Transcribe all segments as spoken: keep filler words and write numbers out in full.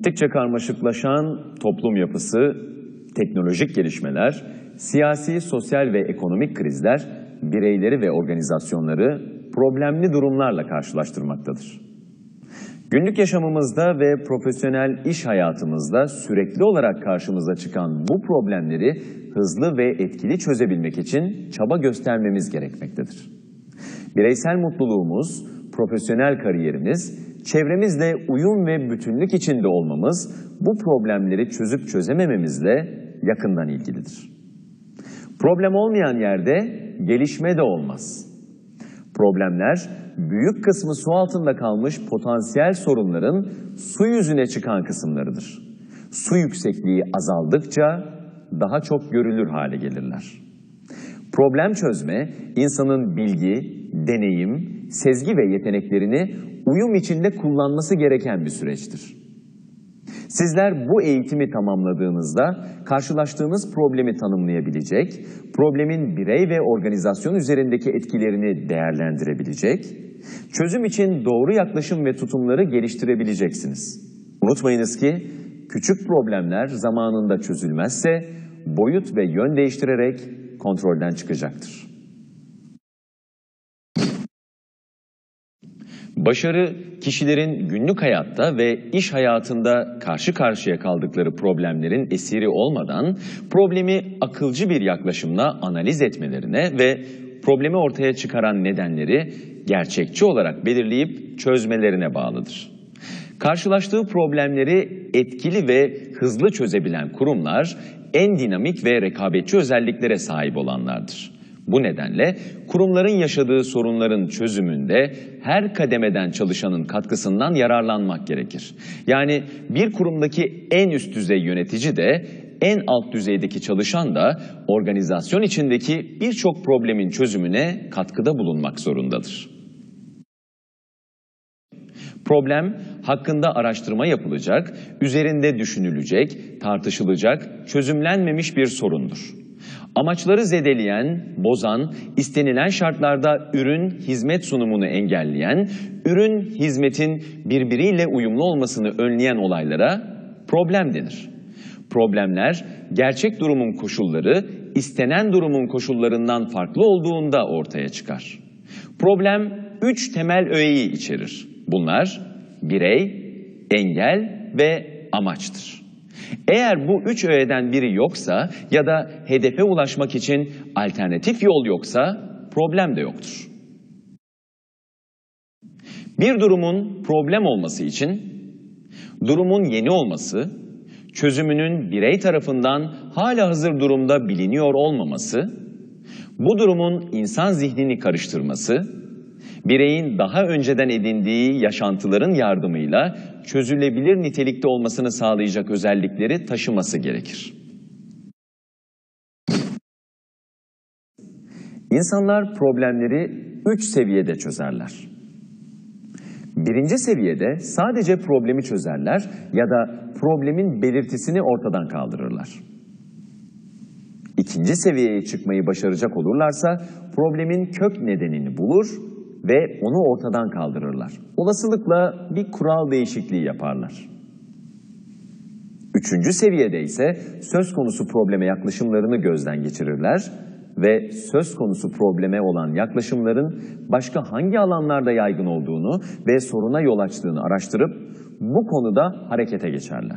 Gittikçe karmaşıklaşan toplum yapısı, teknolojik gelişmeler, siyasi, sosyal ve ekonomik krizler bireyleri ve organizasyonları problemli durumlarla karşılaştırmaktadır. Günlük yaşamımızda ve profesyonel iş hayatımızda sürekli olarak karşımıza çıkan bu problemleri hızlı ve etkili çözebilmek için çaba göstermemiz gerekmektedir. Bireysel mutluluğumuz, profesyonel kariyerimiz, çevremizle uyum ve bütünlük içinde olmamız bu problemleri çözüp çözemememizle yakından ilgilidir. Problem olmayan yerde gelişme de olmaz. Problemler, büyük kısmı su altında kalmış potansiyel sorunların su yüzüne çıkan kısımlarıdır. Su yüksekliği azaldıkça daha çok görülür hale gelirler. Problem çözme, insanın bilgi, deneyim, sezgi ve yeteneklerini uyum içinde kullanması gereken bir süreçtir. Sizler bu eğitimi tamamladığınızda karşılaştığınız problemi tanımlayabilecek, problemin birey ve organizasyon üzerindeki etkilerini değerlendirebilecek, çözüm için doğru yaklaşım ve tutumları geliştirebileceksiniz. Unutmayınız ki küçük problemler zamanında çözülmezse boyut ve yön değiştirerek kontrolden çıkacaktır. Başarı, kişilerin günlük hayatta ve iş hayatında karşı karşıya kaldıkları problemlerin esiri olmadan problemi akılcı bir yaklaşımla analiz etmelerine ve problemi ortaya çıkaran nedenleri gerçekçi olarak belirleyip çözmelerine bağlıdır. Karşılaştığı problemleri etkili ve hızlı çözebilen kurumlar en dinamik ve rekabetçi özelliklere sahip olanlardır. Bu nedenle kurumların yaşadığı sorunların çözümünde her kademeden çalışanın katkısından yararlanmak gerekir. Yani bir kurumdaki en üst düzey yönetici de en alt düzeydeki çalışan da organizasyon içindeki birçok problemin çözümüne katkıda bulunmak zorundadır. Problem hakkında araştırma yapılacak, üzerinde düşünülecek, tartışılacak, çözümlenmemiş bir sorundur. Amaçları zedeleyen, bozan, istenilen şartlarda ürün, hizmet sunumunu engelleyen, ürün, hizmetin birbiriyle uyumlu olmasını önleyen olaylara problem denir. Problemler, gerçek durumun koşulları, istenen durumun koşullarından farklı olduğunda ortaya çıkar. Problem, üç temel öğeyi içerir. Bunlar, birey, engel ve amaçtır. Eğer bu üç öğeden biri yoksa ya da hedefe ulaşmak için alternatif yol yoksa problem de yoktur. Bir durumun problem olması için durumun yeni olması, çözümünün birey tarafından halihazır durumda biliniyor olmaması, bu durumun insan zihnini karıştırması, bireyin daha önceden edindiği yaşantıların yardımıyla çözülebilir nitelikte olmasını sağlayacak özellikleri taşıması gerekir. İnsanlar problemleri üç seviyede çözerler. Birinci seviyede sadece problemi çözerler ya da problemin belirtisini ortadan kaldırırlar. İkinci seviyeye çıkmayı başaracak olurlarsa problemin kök nedenini bulur ve onu ortadan kaldırırlar. Olasılıkla bir kural değişikliği yaparlar. Üçüncü seviyede ise söz konusu probleme yaklaşımlarını gözden geçirirler ve söz konusu probleme olan yaklaşımların başka hangi alanlarda yaygın olduğunu ve soruna yol açtığını araştırıp bu konuda harekete geçerler.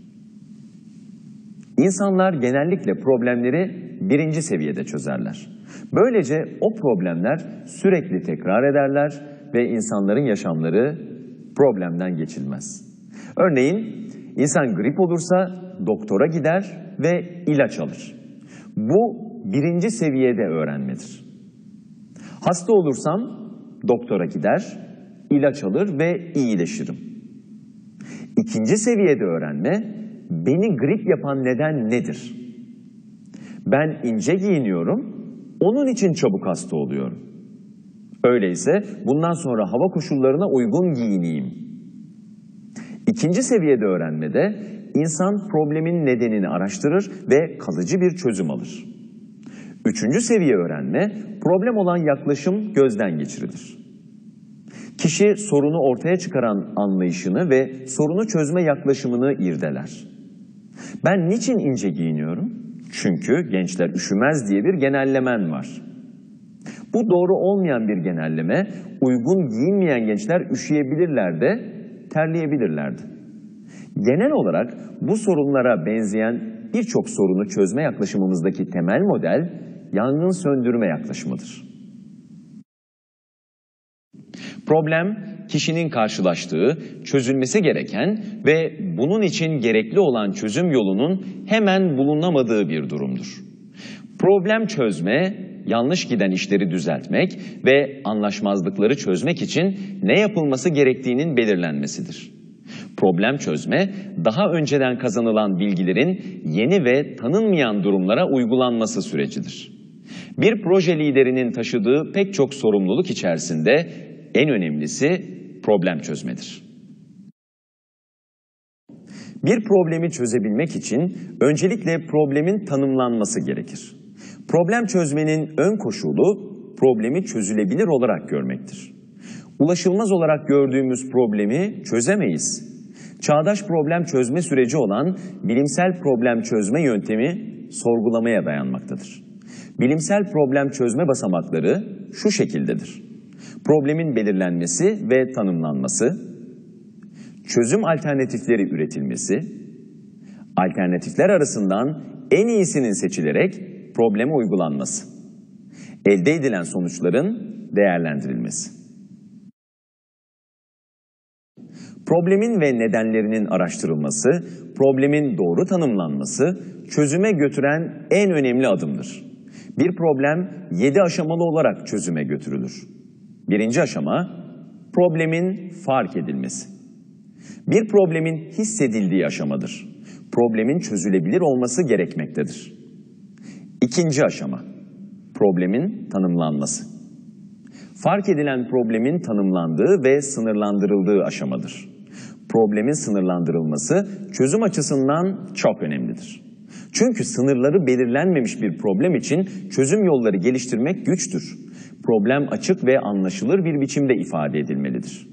İnsanlar genellikle problemleri birinci seviyede çözerler. Böylece o problemler sürekli tekrar ederler ve insanların yaşamları problemden geçilmez. Örneğin insan grip olursa doktora gider ve ilaç alır. Bu birinci seviyede öğrenmedir. Hasta olursam doktora gider, ilaç alır ve iyileşirim. İkinci seviyede öğrenme, beni grip yapan neden nedir? Ben ince giyiniyorum, onun için çabuk hasta oluyorum. Öyleyse bundan sonra hava koşullarına uygun giyineyim. İkinci seviyede öğrenmede insan problemin nedenini araştırır ve kalıcı bir çözüm alır. Üçüncü seviye öğrenme, problem olan yaklaşım gözden geçirilir. Kişi sorunu ortaya çıkaran anlayışını ve sorunu çözme yaklaşımını irdeler. Ben niçin ince giyiniyorum? Çünkü gençler üşümez diye bir genellemen var. Bu doğru olmayan bir genelleme, uygun giyinmeyen gençler üşüyebilirler de, terleyebilirler de. Genel olarak bu sorunlara benzeyen birçok sorunu çözme yaklaşımımızdaki temel model, yangın söndürme yaklaşımıdır. Problem, kişinin karşılaştığı, çözülmesi gereken ve bunun için gerekli olan çözüm yolunun hemen bulunamadığı bir durumdur. Problem çözme, yanlış giden işleri düzeltmek ve anlaşmazlıkları çözmek için ne yapılması gerektiğinin belirlenmesidir. Problem çözme, daha önceden kazanılan bilgilerin yeni ve tanınmayan durumlara uygulanması sürecidir. Bir proje liderinin taşıdığı pek çok sorumluluk içerisinde en önemlisi problem çözmedir. Bir problemi çözebilmek için öncelikle problemin tanımlanması gerekir. Problem çözmenin ön koşulu problemi çözülebilir olarak görmektir. Ulaşılmaz olarak gördüğümüz problemi çözemeyiz. Çağdaş problem çözme süreci olan bilimsel problem çözme yöntemi sorgulamaya dayanmaktadır. Bilimsel problem çözme basamakları şu şekildedir: problemin belirlenmesi ve tanımlanması, çözüm alternatifleri üretilmesi, alternatifler arasından en iyisinin seçilerek probleme uygulanması, elde edilen sonuçların değerlendirilmesi. Problemin ve nedenlerinin araştırılması, problemin doğru tanımlanması, çözüme götüren en önemli adımdır. Bir problem yedi aşamalı olarak çözüme götürülür. Birinci aşama, problemin fark edilmesi. Bir problemin hissedildiği aşamadır. Problemin çözülebilir olması gerekmektedir. İkinci aşama, problemin tanımlanması. Fark edilen problemin tanımlandığı ve sınırlandırıldığı aşamadır. Problemin sınırlandırılması çözüm açısından çok önemlidir. Çünkü sınırları belirlenmemiş bir problem için çözüm yolları geliştirmek güçtür. Problem açık ve anlaşılır bir biçimde ifade edilmelidir.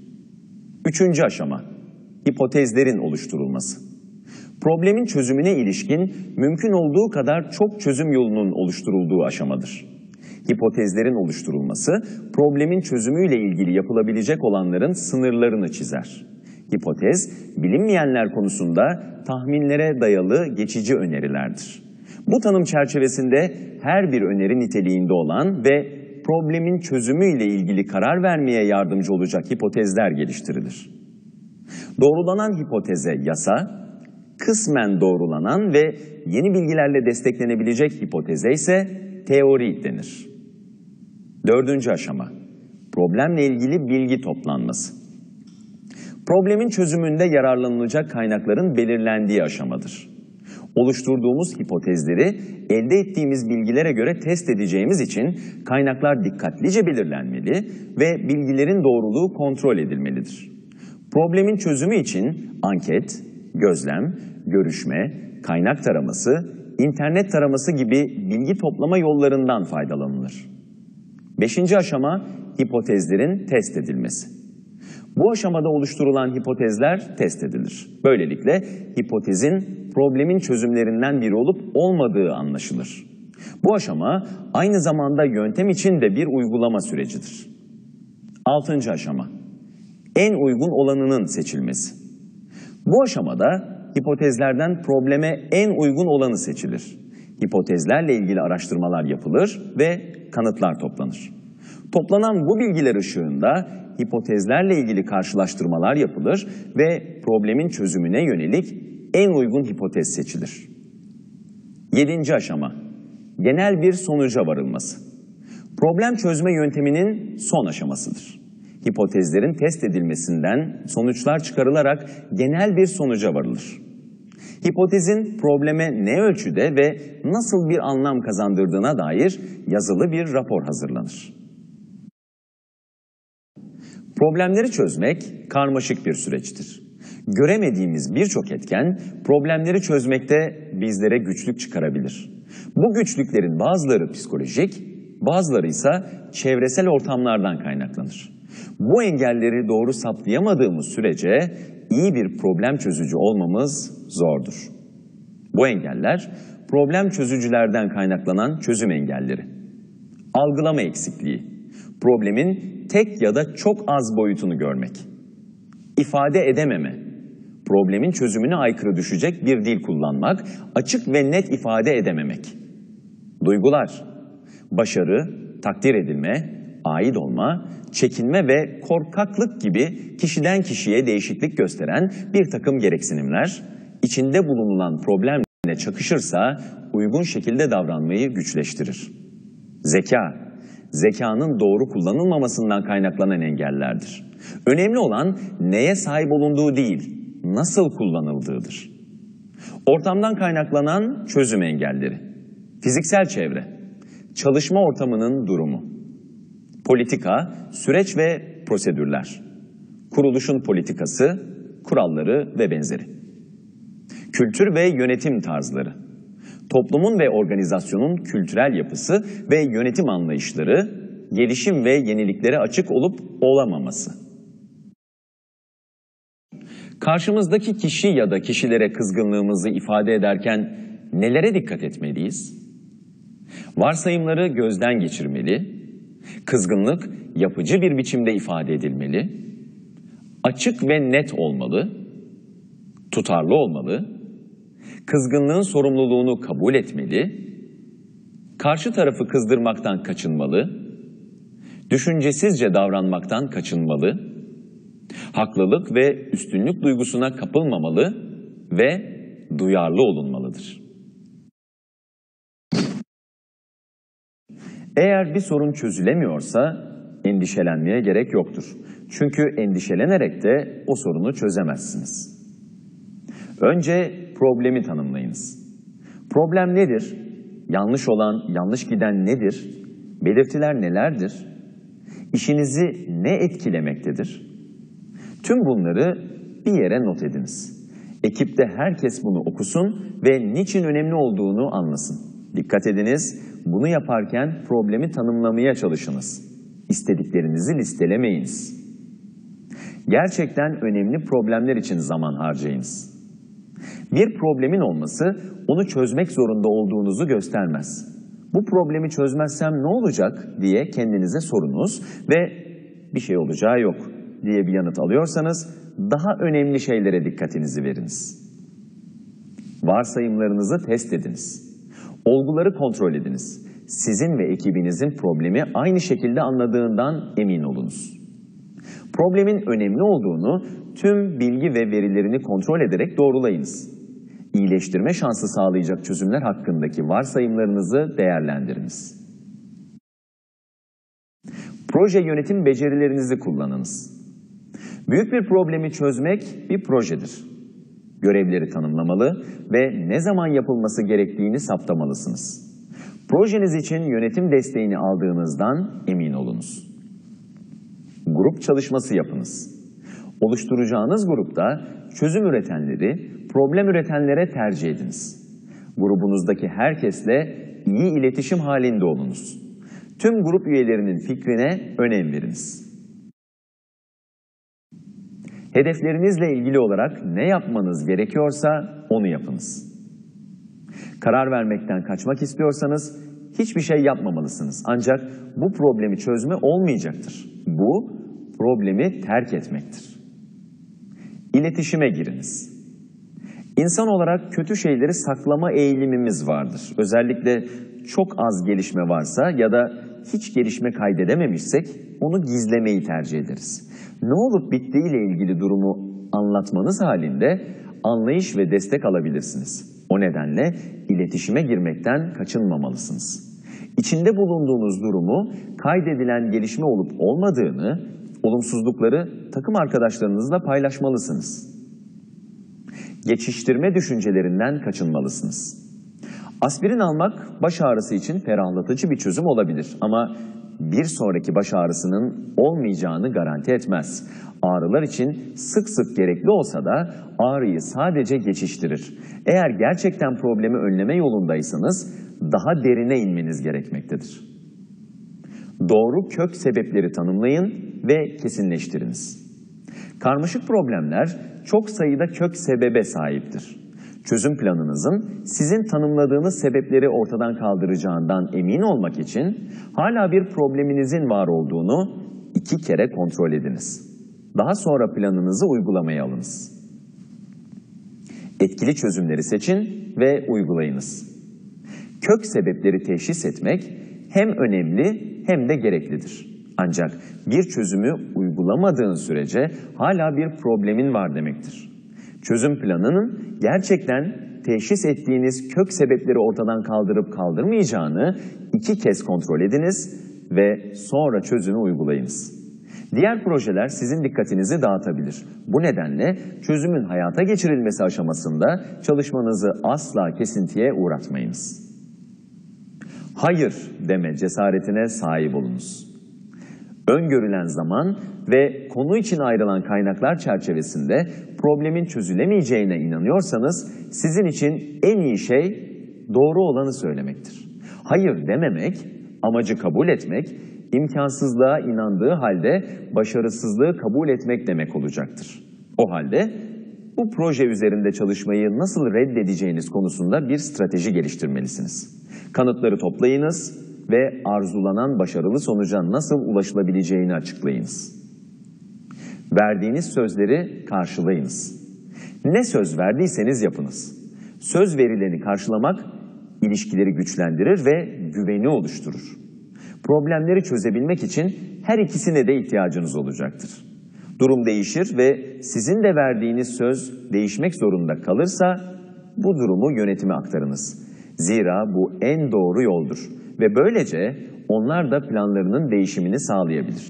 Üçüncü aşama, hipotezlerin oluşturulması. Problemin çözümüne ilişkin mümkün olduğu kadar çok çözüm yolunun oluşturulduğu aşamadır. Hipotezlerin oluşturulması, problemin çözümüyle ilgili yapılabilecek olanların sınırlarını çizer. Hipotez, bilinmeyenler konusunda tahminlere dayalı geçici önerilerdir. Bu tanım çerçevesinde her bir öneri niteliğinde olan ve problemin çözümüyle ilgili karar vermeye yardımcı olacak hipotezler geliştirilir. Doğrulanan hipoteze yasa, kısmen doğrulanan ve yeni bilgilerle desteklenebilecek hipoteze ise teori denir. Dördüncü aşama, problemle ilgili bilgi toplanması. Problemin çözümünde yararlanılacak kaynakların belirlendiği aşamadır. Oluşturduğumuz hipotezleri elde ettiğimiz bilgilere göre test edeceğimiz için kaynaklar dikkatlice belirlenmeli ve bilgilerin doğruluğu kontrol edilmelidir. Problemin çözümü için anket, gözlem, görüşme, kaynak taraması, internet taraması gibi bilgi toplama yollarından faydalanılır. Beşinci aşama, hipotezlerin test edilmesi. Bu aşamada oluşturulan hipotezler test edilir. Böylelikle hipotezin problemin çözümlerinden biri olup olmadığı anlaşılır. Bu aşama aynı zamanda yöntem için de bir uygulama sürecidir. Altıncı aşama, en uygun olanının seçilmesi. Bu aşamada hipotezlerden probleme en uygun olanı seçilir. Hipotezlerle ilgili araştırmalar yapılır ve kanıtlar toplanır. Toplanan bu bilgiler ışığında hipotezlerle ilgili karşılaştırmalar yapılır ve problemin çözümüne yönelik en uygun hipotez seçilir. Yedinci aşama, genel bir sonuca varılması. Problem çözme yönteminin son aşamasıdır. Hipotezlerin test edilmesinden sonuçlar çıkarılarak genel bir sonuca varılır. Hipotezin probleme ne ölçüde ve nasıl bir anlam kazandırdığına dair yazılı bir rapor hazırlanır. Problemleri çözmek karmaşık bir süreçtir. Göremediğimiz birçok etken problemleri çözmekte bizlere güçlük çıkarabilir. Bu güçlüklerin bazıları psikolojik, bazıları ise çevresel ortamlardan kaynaklanır. Bu engelleri doğru saptayamadığımız sürece iyi bir problem çözücü olmamız zordur. Bu engeller problem çözücülerden kaynaklanan çözüm engelleri. Algılama eksikliği, problemin tek ya da çok az boyutunu görmek. İfade edememe, problemin çözümüne aykırı düşecek bir dil kullanmak, açık ve net ifade edememek. Duygular, başarı, takdir edilme, ait olma, çekinme ve korkaklık gibi kişiden kişiye değişiklik gösteren bir takım gereksinimler, içinde bulunulan problemle çakışırsa uygun şekilde davranmayı güçleştirir. Zeka, zekanın doğru kullanılmamasından kaynaklanan engellerdir. Önemli olan neye sahip olunduğu değil, nasıl kullanıldığıdır. Ortamdan kaynaklanan çözüm engelleri, fiziksel çevre, çalışma ortamının durumu, politika, süreç ve prosedürler, kuruluşun politikası, kuralları ve benzeri. Kültür ve yönetim tarzları, toplumun ve organizasyonun kültürel yapısı ve yönetim anlayışları, gelişim ve yeniliklere açık olup olamaması. Karşımızdaki kişi ya da kişilere kızgınlığımızı ifade ederken nelere dikkat etmeliyiz? Varsayımları gözden geçirmeli, kızgınlık yapıcı bir biçimde ifade edilmeli, açık ve net olmalı, tutarlı olmalı, kızgınlığın sorumluluğunu kabul etmeli, karşı tarafı kızdırmaktan kaçınmalı, düşüncesizce davranmaktan kaçınmalı, haklılık ve üstünlük duygusuna kapılmamalı ve duyarlı olunmalıdır. Eğer bir sorun çözülemiyorsa endişelenmeye gerek yoktur. Çünkü endişelenerek de o sorunu çözemezsiniz. Önce problemi tanımlayınız. Problem nedir? Yanlış olan, yanlış giden nedir? Belirtiler nelerdir? İşinizi ne etkilemektedir? Tüm bunları bir yere not ediniz. Ekipte herkes bunu okusun ve niçin önemli olduğunu anlasın. Dikkat ediniz, bunu yaparken problemi tanımlamaya çalışınız. İstediklerinizi listelemeyiniz. Gerçekten önemli problemler için zaman harcayınız. Bir problemin olması onu çözmek zorunda olduğunuzu göstermez. Bu problemi çözmezsem ne olacak diye kendinize sorunuz ve bir şey olacağı yok diye bir yanıt alıyorsanız daha önemli şeylere dikkatinizi veriniz. Varsayımlarınızı test ediniz. Olguları kontrol ediniz. Sizin ve ekibinizin problemi aynı şekilde anladığından emin olunuz. Problemin önemli olduğunu tüm bilgi ve verilerini kontrol ederek doğrulayınız. İyileştirme şansı sağlayacak çözümler hakkındaki varsayımlarınızı değerlendiriniz. Proje yönetim becerilerinizi kullanınız. Büyük bir problemi çözmek bir projedir. Görevleri tanımlamalı ve ne zaman yapılması gerektiğini saptamalısınız. Projeniz için yönetim desteğini aldığınızdan emin olunuz. Grup çalışması yapınız. Oluşturacağınız grupta çözüm üretenleri, problem üretenlere tercih ediniz. Grubunuzdaki herkesle iyi iletişim halinde olunuz. Tüm grup üyelerinin fikrine önem veriniz. Hedeflerinizle ilgili olarak ne yapmanız gerekiyorsa onu yapınız. Karar vermekten kaçmak istiyorsanız hiçbir şey yapmamalısınız. Ancak bu problemi çözme olmayacaktır. Bu problemi terk etmektir. İletişime giriniz. İnsan olarak kötü şeyleri saklama eğilimimiz vardır. Özellikle çok az gelişme varsa ya da hiç gelişme kaydedememişsek onu gizlemeyi tercih ederiz. Ne olup bittiğiyle ilgili durumu anlatmanız halinde anlayış ve destek alabilirsiniz. O nedenle iletişime girmekten kaçınmamalısınız. İçinde bulunduğunuz durumu, kaydedilen gelişme olup olmadığını, olumsuzlukları takım arkadaşlarınızla paylaşmalısınız. Geçiştirme düşüncelerinden kaçınmalısınız. Aspirin almak baş ağrısı için ferahlatıcı bir çözüm olabilir ama bir sonraki baş ağrısının olmayacağını garanti etmez. Ağrılar için sık sık gerekli olsa da ağrıyı sadece geçiştirir. Eğer gerçekten problemi önleme yolundaysanız daha derine inmeniz gerekmektedir. Doğru kök sebepleri tanımlayın ve kesinleştiriniz. Karmaşık problemler çok sayıda kök sebebe sahiptir. Çözüm planınızın sizin tanımladığınız sebepleri ortadan kaldıracağından emin olmak için hala bir probleminizin var olduğunu iki kere kontrol ediniz. Daha sonra planınızı uygulamaya alınız. Etkili çözümleri seçin ve uygulayınız. Kök sebepleri teşhis etmek hem önemli hem de gereklidir. Ancak bir çözümü uygulamadığın sürece hala bir problemin var demektir. Çözüm planının gerçekten teşhis ettiğiniz kök sebepleri ortadan kaldırıp kaldırmayacağını iki kez kontrol ediniz ve sonra çözümü uygulayınız. Diğer projeler sizin dikkatinizi dağıtabilir. Bu nedenle çözümün hayata geçirilmesi aşamasında çalışmanızı asla kesintiye uğratmayınız. Hayır deme cesaretine sahip olunuz. Öngörülen zaman ve konu için ayrılan kaynaklar çerçevesinde problemin çözülemeyeceğine inanıyorsanız sizin için en iyi şey doğru olanı söylemektir. Hayır dememek, amacı kabul etmek, imkansızlığa inandığı halde başarısızlığı kabul etmek demek olacaktır. O halde bu proje üzerinde çalışmayı nasıl reddedeceğiniz konusunda bir strateji geliştirmelisiniz. Kanıtları toplayınız ve arzulanan başarılı sonuca nasıl ulaşılabileceğini açıklayınız. Verdiğiniz sözleri karşılayınız. Ne söz verdiyseniz yapınız. Söz verileni karşılamak ilişkileri güçlendirir ve güveni oluşturur. Problemleri çözebilmek için her ikisine de ihtiyacınız olacaktır. Durum değişir ve sizin de verdiğiniz söz değişmek zorunda kalırsa bu durumu yönetime aktarınız. Zira bu en doğru yoldur ve böylece onlar da planlarının değişimini sağlayabilir.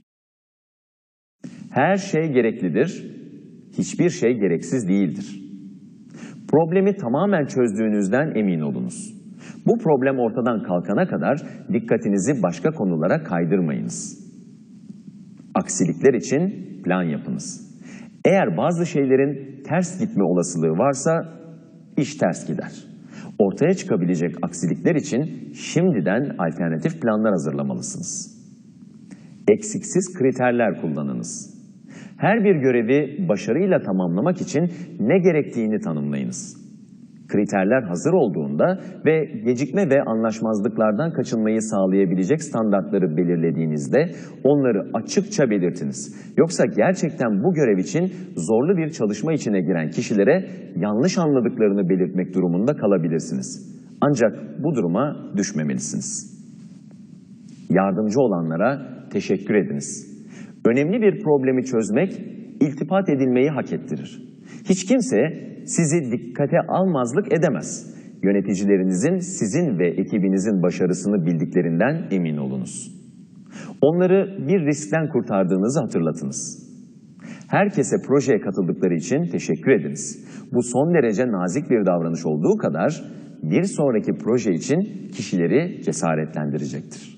Her şey gereklidir, hiçbir şey gereksiz değildir. Problemi tamamen çözdüğünüzden emin olunuz. Bu problem ortadan kalkana kadar dikkatinizi başka konulara kaydırmayınız. Aksilikler için plan yapınız. Eğer bazı şeylerin ters gitme olasılığı varsa iş ters gider. Ortaya çıkabilecek aksilikler için şimdiden alternatif planlar hazırlamalısınız. Eksiksiz kriterler kullanınız. Her bir görevi başarıyla tamamlamak için ne gerektiğini tanımlayınız. Kriterler hazır olduğunda ve gecikme ve anlaşmazlıklardan kaçınmayı sağlayabilecek standartları belirlediğinizde onları açıkça belirtiniz. Yoksa gerçekten bu görev için zorlu bir çalışma içine giren kişilere yanlış anladıklarını belirtmek durumunda kalabilirsiniz. Ancak bu duruma düşmemelisiniz. Yardımcı olanlara teşekkür ediniz. Önemli bir problemi çözmek iltifat edilmeyi hak ettirir. Hiç kimse sizi dikkate almazlık edemez. Yöneticilerinizin sizin ve ekibinizin başarısını bildiklerinden emin olunuz. Onları bir riskten kurtardığınızı hatırlatınız. Herkese projeye katıldıkları için teşekkür ediniz. Bu son derece nazik bir davranış olduğu kadar bir sonraki proje için kişileri cesaretlendirecektir.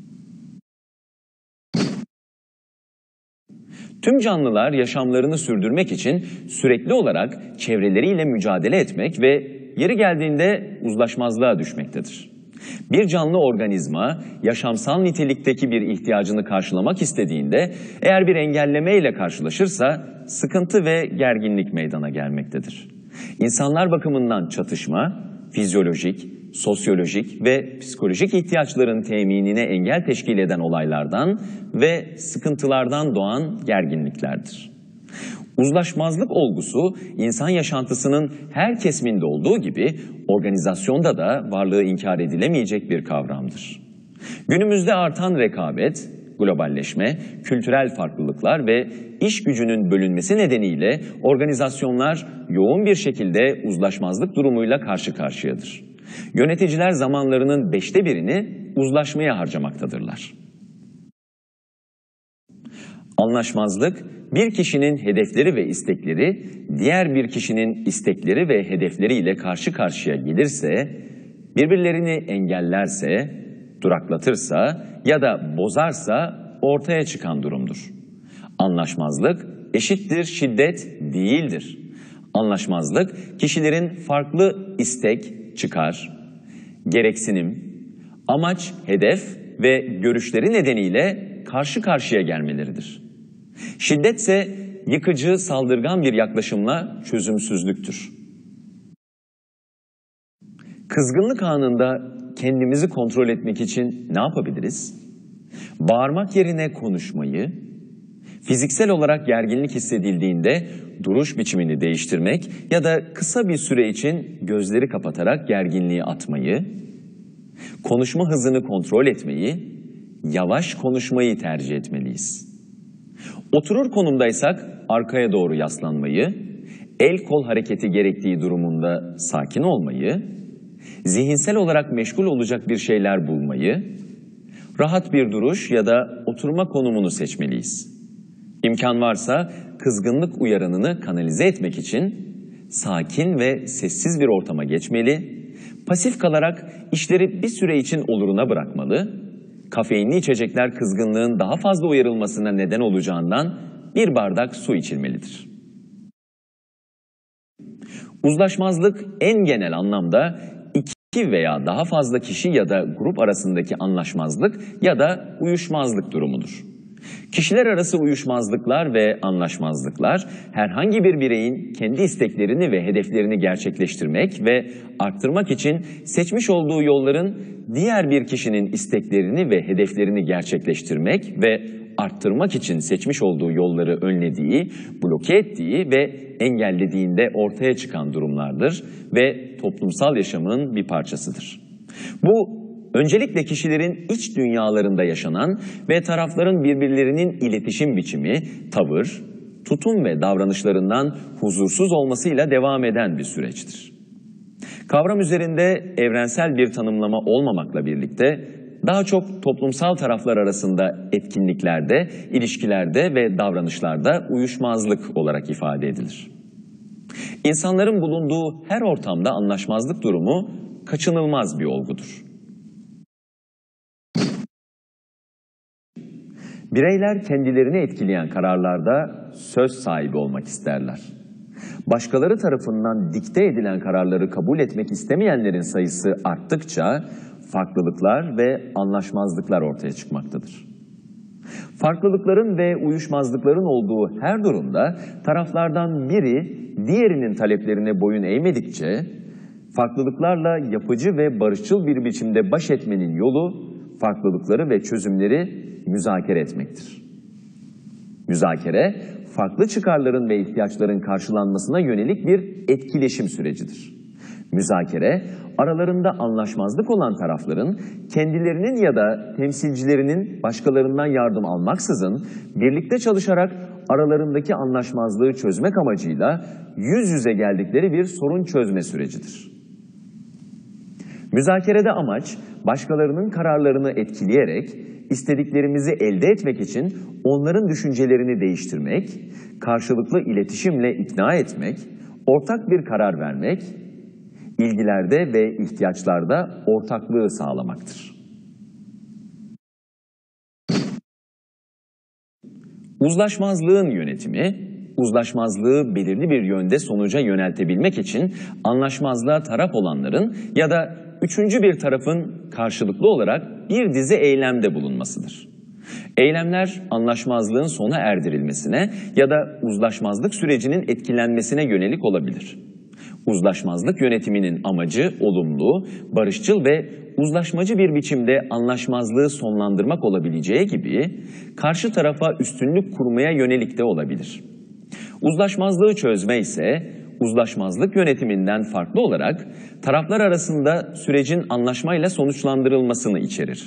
Tüm canlılar yaşamlarını sürdürmek için sürekli olarak çevreleriyle mücadele etmek ve yeri geldiğinde uzlaşmazlığa düşmektedir. Bir canlı organizma yaşamsal nitelikteki bir ihtiyacını karşılamak istediğinde eğer bir engelleme ile karşılaşırsa sıkıntı ve gerginlik meydana gelmektedir. İnsanlar bakımından çatışma, fizyolojik, sosyolojik ve psikolojik ihtiyaçların teminine engel teşkil eden olaylardan ve sıkıntılardan doğan gerginliklerdir. Uzlaşmazlık olgusu insan yaşantısının her kesiminde olduğu gibi organizasyonda da varlığı inkar edilemeyecek bir kavramdır. Günümüzde artan rekabet, globalleşme, kültürel farklılıklar ve iş gücünün bölünmesi nedeniyle organizasyonlar yoğun bir şekilde uzlaşmazlık durumuyla karşı karşıyadır. Yöneticiler zamanlarının beşte birini uzlaşmaya harcamaktadırlar. Anlaşmazlık, bir kişinin hedefleri ve istekleri, diğer bir kişinin istekleri ve hedefleriyle karşı karşıya gelirse, birbirlerini engellerse, duraklatırsa ya da bozarsa ortaya çıkan durumdur. Anlaşmazlık eşittir şiddet değildir. Anlaşmazlık, kişilerin farklı istek, çıkar, gereksinim, amaç, hedef ve görüşleri nedeniyle karşı karşıya gelmeleridir. Şiddetse yıkıcı, saldırgan bir yaklaşımla çözümsüzlüktür. Kızgınlık anında kendimizi kontrol etmek için ne yapabiliriz? Bağırmak yerine konuşmayı, fiziksel olarak gerginlik hissedildiğinde duruş biçimini değiştirmek ya da kısa bir süre için gözleri kapatarak gerginliği atmayı, konuşma hızını kontrol etmeyi, yavaş konuşmayı tercih etmeliyiz. Oturur konumdaysak arkaya doğru yaslanmayı, el kol hareketi gerektiği durumunda sakin olmayı, zihinsel olarak meşgul olacak bir şeyler bulmayı, rahat bir duruş ya da oturma konumunu seçmeliyiz. İmkan varsa kızgınlık uyaranını kanalize etmek için sakin ve sessiz bir ortama geçmeli, pasif kalarak işleri bir süre için oluruna bırakmalı, kafeinli içecekler kızgınlığın daha fazla uyarılmasına neden olacağından bir bardak su içilmelidir. Uzlaşmazlık en genel anlamda iki veya daha fazla kişi ya da grup arasındaki anlaşmazlık ya da uyuşmazlık durumudur. Kişiler arası uyuşmazlıklar ve anlaşmazlıklar herhangi bir bireyin kendi isteklerini ve hedeflerini gerçekleştirmek ve arttırmak için seçmiş olduğu yolların diğer bir kişinin isteklerini ve hedeflerini gerçekleştirmek ve arttırmak için seçmiş olduğu yolları önlediği, bloke ettiği ve engellediğinde ortaya çıkan durumlardır ve toplumsal yaşamın bir parçasıdır. Bu, öncelikle kişilerin iç dünyalarında yaşanan ve tarafların birbirlerinin iletişim biçimi, tavır, tutum ve davranışlarından huzursuz olmasıyla devam eden bir süreçtir. Kavram üzerinde evrensel bir tanımlama olmamakla birlikte daha çok toplumsal taraflar arasında etkinliklerde, ilişkilerde ve davranışlarda uyuşmazlık olarak ifade edilir. İnsanların bulunduğu her ortamda anlaşmazlık durumu kaçınılmaz bir olgudur. Bireyler kendilerini etkileyen kararlarda söz sahibi olmak isterler. Başkaları tarafından dikte edilen kararları kabul etmek istemeyenlerin sayısı arttıkça farklılıklar ve anlaşmazlıklar ortaya çıkmaktadır. Farklılıkların ve uyuşmazlıkların olduğu her durumda taraflardan biri diğerinin taleplerine boyun eğmedikçe farklılıklarla yapıcı ve barışçıl bir biçimde baş etmenin yolu farklılıkları ve çözümleri müzakere etmektir. Müzakere, farklı çıkarların ve ihtiyaçların karşılanmasına yönelik bir etkileşim sürecidir. Müzakere, aralarında anlaşmazlık olan tarafların kendilerinin ya da temsilcilerinin başkalarından yardım almaksızın birlikte çalışarak aralarındaki anlaşmazlığı çözmek amacıyla yüz yüze geldikleri bir sorun çözme sürecidir. Müzakerede amaç, başkalarının kararlarını etkileyerek istediklerimizi elde etmek için onların düşüncelerini değiştirmek, karşılıklı iletişimle ikna etmek, ortak bir karar vermek, ilgilerde ve ihtiyaçlarda ortaklığı sağlamaktır. Uzlaşmazlığın yönetimi, uzlaşmazlığı belirli bir yönde sonuca yöneltebilmek için anlaşmazlığa taraf olanların ya da üçüncü bir tarafın karşılıklı olarak bir dizi eylemde bulunmasıdır. Eylemler anlaşmazlığın sona erdirilmesine ya da uzlaşmazlık sürecinin etkilenmesine yönelik olabilir. Uzlaşmazlık yönetiminin amacı olumlu, barışçıl ve uzlaşmacı bir biçimde anlaşmazlığı sonlandırmak olabileceği gibi karşı tarafa üstünlük kurmaya yönelik de olabilir. Uzlaşmazlığı çözme ise uzlaşmazlık yönetiminden farklı olarak taraflar arasında sürecin anlaşmayla sonuçlandırılmasını içerir.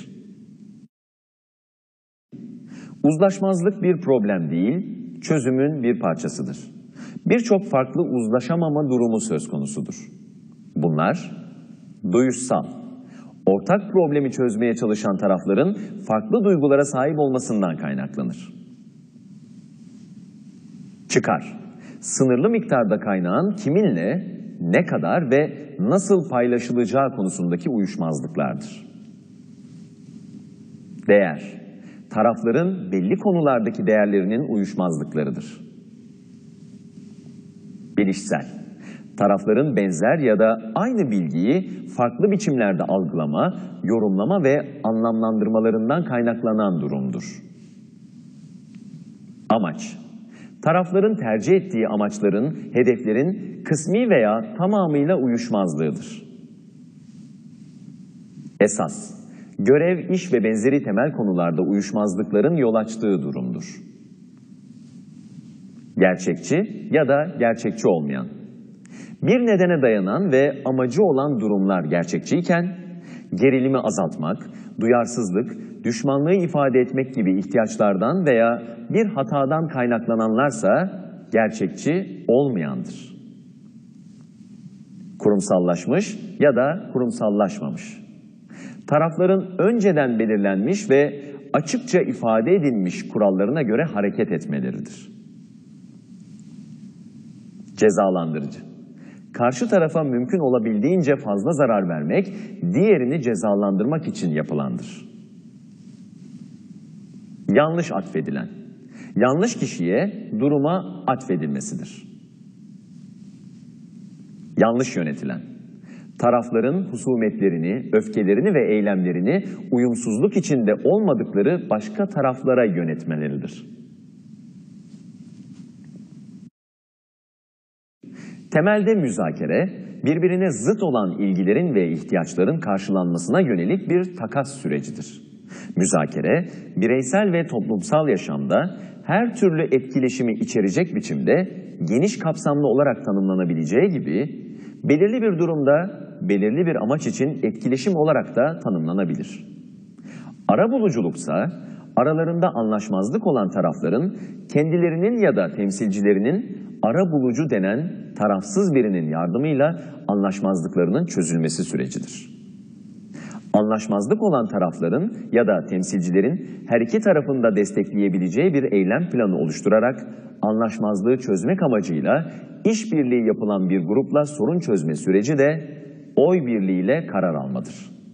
Uzlaşmazlık bir problem değil, çözümün bir parçasıdır. Birçok farklı uzlaşamama durumu söz konusudur. Bunlar duyuşsal, ortak problemi çözmeye çalışan tarafların farklı duygulara sahip olmasından kaynaklanır. Çıkar, sınırlı miktarda kaynağın kiminle, ne kadar ve nasıl paylaşılacağı konusundaki uyuşmazlıklardır. Değer, tarafların belli konulardaki değerlerinin uyuşmazlıklarıdır. Bilişsel, Tarafların benzer ya da aynı bilgiyi farklı biçimlerde algılama, yorumlama ve anlamlandırmalarından kaynaklanan durumdur. Amaç. Tarafların tercih ettiği amaçların, hedeflerin kısmi veya tamamıyla uyuşmazlığıdır. Esas. Görev, iş ve benzeri temel konularda uyuşmazlıkların yol açtığı durumdur. Gerçekçi ya da gerçekçi olmayan. Bir nedene dayanan ve amacı olan durumlar gerçekçiyken, gerilimi azaltmak, duyarsızlık, düşmanlığı ifade etmek gibi ihtiyaçlardan veya bir hatadan kaynaklananlarsa gerçekçi olmayandır. Kurumsallaşmış ya da kurumsallaşmamış. Tarafların önceden belirlenmiş ve açıkça ifade edilmiş kurallarına göre hareket etmeleridir. Cezalandırıcı. Karşı tarafa mümkün olabildiğince fazla zarar vermek, diğerini cezalandırmak için yapılandır. Yanlış atfedilen. Yanlış kişiye, duruma atfedilmesidir. Yanlış yönetilen. Tarafların husumetlerini, öfkelerini ve eylemlerini uyumsuzluk içinde olmadıkları başka taraflara yönetmeleridir. Temelde müzakere, birbirine zıt olan ilgilerin ve ihtiyaçların karşılanmasına yönelik bir takas sürecidir. Müzakere, bireysel ve toplumsal yaşamda her türlü etkileşimi içerecek biçimde geniş kapsamlı olarak tanımlanabileceği gibi, belirli bir durumda belirli bir amaç için etkileşim olarak da tanımlanabilir. Arabuluculuksa, aralarında anlaşmazlık olan tarafların kendilerinin ya da temsilcilerinin arabulucu denen tarafsız birinin yardımıyla anlaşmazlıklarının çözülmesi sürecidir. Anlaşmazlık olan tarafların ya da temsilcilerin her iki tarafında destekleyebileceği bir eylem planı oluşturarak anlaşmazlığı çözmek amacıyla işbirliği yapılan bir grupla sorun çözme süreci de oy birliğiyle karar almadır.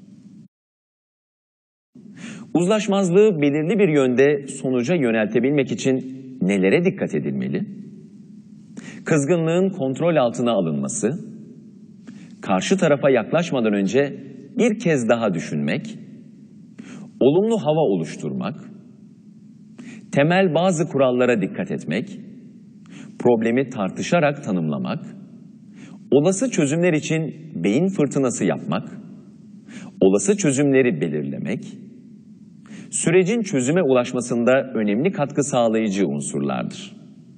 Uzlaşmazlığı belirli bir yönde sonuca yöneltebilmek için nelere dikkat edilmeli? Kızgınlığın kontrol altına alınması, karşı tarafa yaklaşmadan önce bir kez daha düşünmek, olumlu hava oluşturmak, temel bazı kurallara dikkat etmek, problemi tartışarak tanımlamak, olası çözümler için beyin fırtınası yapmak, olası çözümleri belirlemek, sürecin çözüme ulaşmasında önemli katkı sağlayıcı unsurlardır.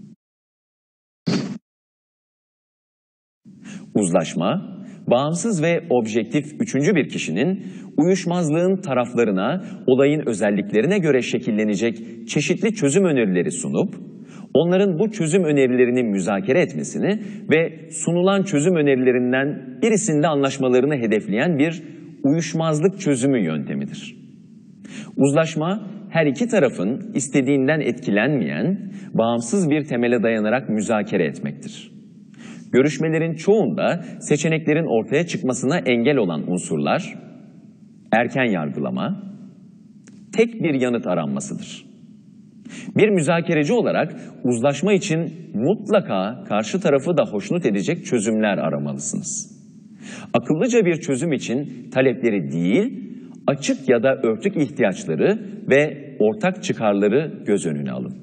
Uzlaşma, bağımsız ve objektif üçüncü bir kişinin uyuşmazlığın taraflarına, olayın özelliklerine göre şekillenecek çeşitli çözüm önerileri sunup, onların bu çözüm önerilerini müzakere etmesini ve sunulan çözüm önerilerinden birisinde anlaşmalarını hedefleyen bir uyuşmazlık çözümü yöntemidir. Uzlaşma, her iki tarafın istediğinden etkilenmeyen, bağımsız bir temele dayanarak müzakere etmektir. Görüşmelerin çoğunda seçeneklerin ortaya çıkmasına engel olan unsurlar, erken yargılama, tek bir yanıt aranmasıdır. Bir müzakereci olarak uzlaşma için mutlaka karşı tarafı da hoşnut edecek çözümler aramalısınız. Akıllıca bir çözüm için talepleri değil, açık ya da örtük ihtiyaçları ve ortak çıkarları göz önüne alın.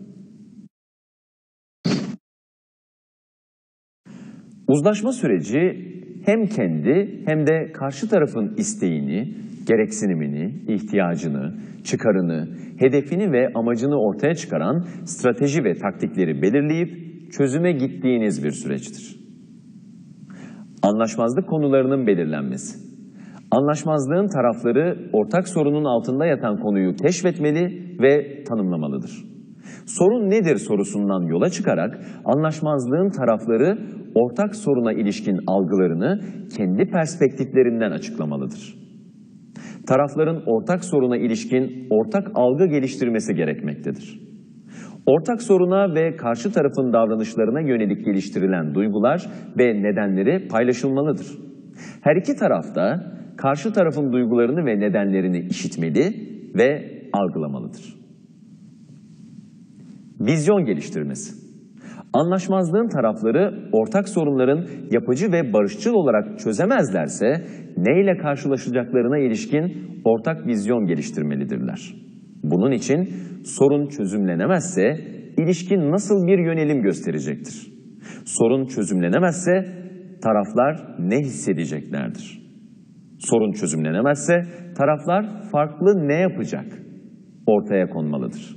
Uzlaşma süreci hem kendi hem de karşı tarafın isteğini, gereksinimini, ihtiyacını, çıkarını, hedefini ve amacını ortaya çıkaran strateji ve taktikleri belirleyip çözüme gittiğiniz bir süreçtir. Anlaşmazlık konularının belirlenmesi. Anlaşmazlığın tarafları ortak sorunun altında yatan konuyu keşfetmeli ve tanımlamalıdır. Sorun nedir sorusundan yola çıkarak anlaşmazlığın tarafları ortak soruna ilişkin algılarını kendi perspektiflerinden açıklamalıdır. Tarafların ortak soruna ilişkin ortak algı geliştirmesi gerekmektedir. Ortak soruna ve karşı tarafın davranışlarına yönelik geliştirilen duygular ve nedenleri paylaşılmalıdır. Her iki taraf da karşı tarafın duygularını ve nedenlerini işitmeli ve algılamalıdır. Vizyon geliştirmesi. Anlaşmazlığın tarafları ortak sorunların yapıcı ve barışçıl olarak çözemezlerse neyle karşılaşacaklarına ilişkin ortak vizyon geliştirmelidirler. Bunun için sorun çözümlenemezse ilişki nasıl bir yönelim gösterecektir? Sorun çözümlenemezse taraflar ne hissedeceklerdir? Sorun çözümlenemezse taraflar farklı ne yapacak? Ortaya konmalıdır.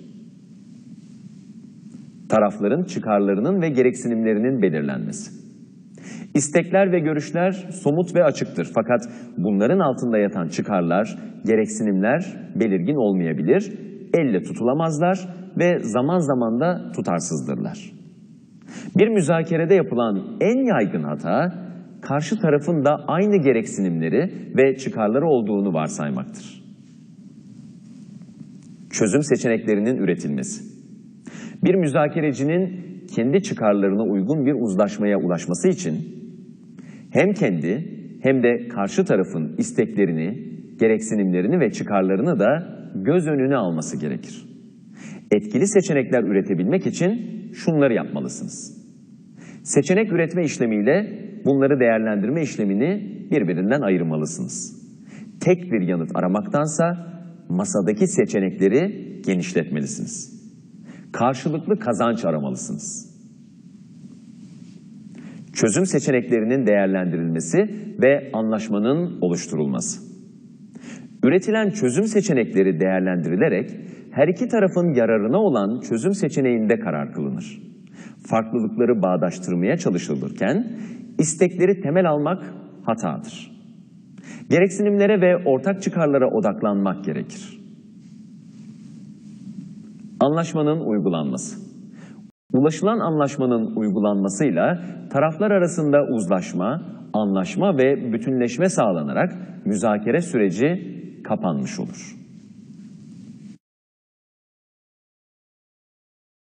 Tarafların çıkarlarının ve gereksinimlerinin belirlenmesi. İstekler ve görüşler somut ve açıktır. Fakat bunların altında yatan çıkarlar, gereksinimler belirgin olmayabilir, elle tutulamazlar ve zaman zaman da tutarsızdırlar. Bir müzakerede yapılan en yaygın hata, karşı tarafın da aynı gereksinimleri ve çıkarları olduğunu varsaymaktır. Çözüm seçeneklerinin üretilmesi. Bir müzakerecinin kendi çıkarlarına uygun bir uzlaşmaya ulaşması için hem kendi hem de karşı tarafın isteklerini, gereksinimlerini ve çıkarlarını da göz önüne alması gerekir. Etkili seçenekler üretebilmek için şunları yapmalısınız. Seçenek üretme işlemiyle bunları değerlendirme işlemini birbirinden ayırmalısınız. Tek bir yanıt aramaktansa masadaki seçenekleri genişletmelisiniz. Karşılıklı kazanç aramalısınız. Çözüm seçeneklerinin değerlendirilmesi ve anlaşmanın oluşturulması. Üretilen çözüm seçenekleri değerlendirilerek her iki tarafın yararına olan çözüm seçeneğinde karar kılınır. Farklılıkları bağdaştırmaya çalışılırken istekleri temel almak hatadır. Gereksinimlere ve ortak çıkarlara odaklanmak gerekir. Anlaşmanın uygulanması. Ulaşılan anlaşmanın uygulanmasıyla taraflar arasında uzlaşma, anlaşma ve bütünleşme sağlanarak müzakere süreci kapanmış olur.